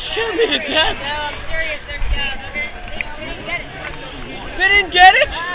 scared me to death. No, I'm serious. They didn't get it. They didn't get it?